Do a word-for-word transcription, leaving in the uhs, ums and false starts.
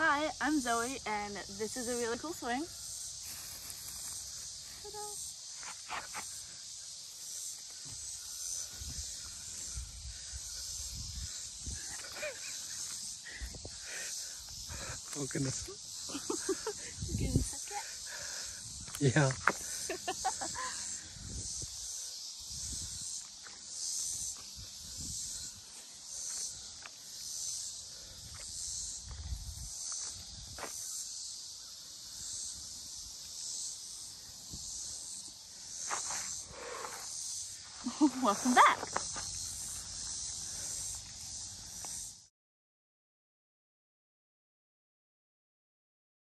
Hi, I'm Zoe, and this is a really cool swing. Oh goodness. You getting sick yet? Yeah. Welcome back.